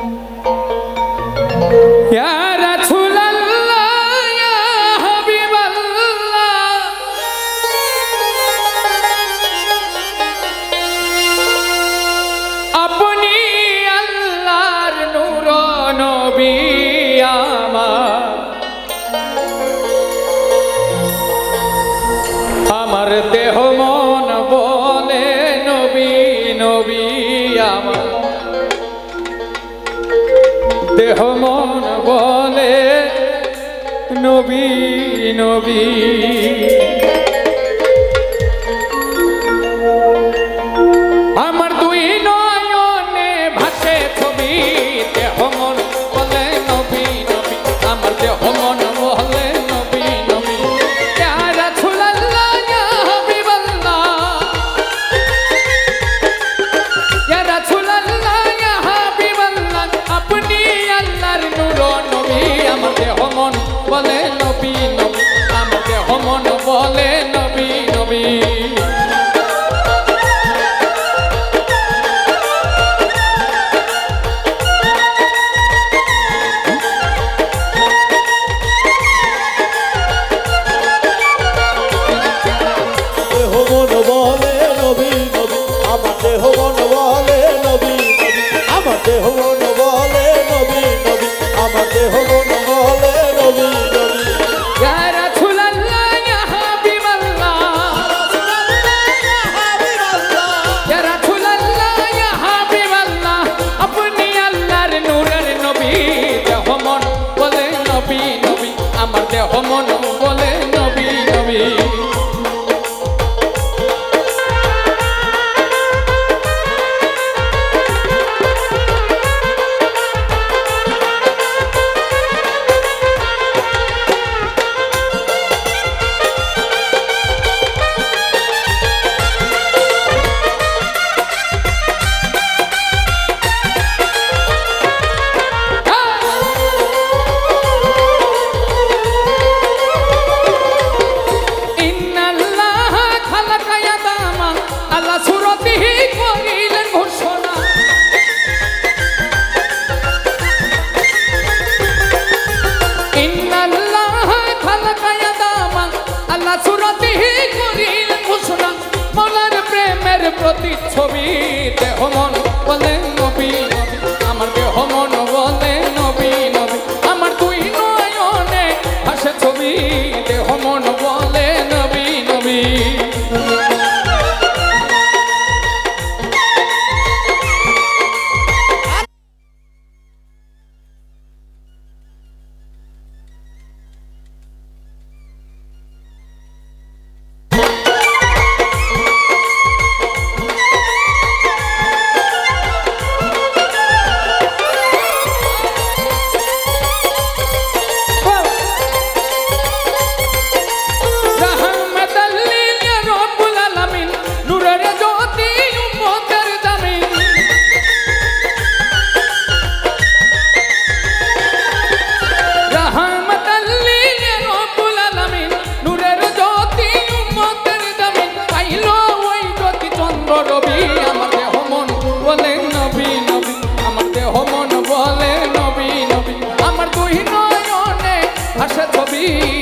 ইয়া রাসূলুল্লাহ ইয়া হাবিবাল্লাহ আপনি আল্লাহর নূর নবী আমার দেহ মন বলে নবী নবী আমার দেহ মন বলে নবী নবী আমার দুই নয়নে ভাসে ছবি দেহ মন বলে নবী নবী আমার দেহ মন বলে নবী নবী ইয়া রাসূলুল্লাহ ইয়া হাবিবাল্লাহ ইয়া রাসূলুল্লাহ ইয়া হাবিবাল্লাহ আপনি আল্লাহর নূর নবী আমার দেহ মন বলে নবী নবী আমার দেহ মন বলে নবী নবী আমার দেহ মন বলে নবী নবী প্রতিচ্ছবি দেহ মন বলে নবী নবী আমার দেহ মন বলে নবী নবী আমার দুই নয়নে ভাসে ছবি দেহ মন বলে নবী নবী আমার দুই নয়নে ভাসে ছবি